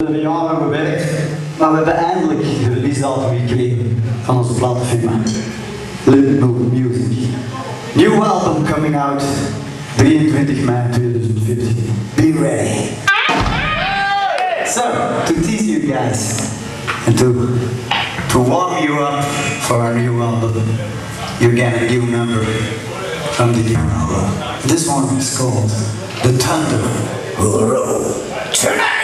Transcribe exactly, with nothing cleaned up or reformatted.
hebben jaren gewerkt, maar we hebben eindelijk de release datum gekregen van onze platenfirma. Little Music. New album coming out drieëntwintig mei tweeduizend veertien. Be ready. So, to tease you guys and to, to warm you up for our new album, you get a new number from the new album. This one is called The Thunder Will Roll Tonight.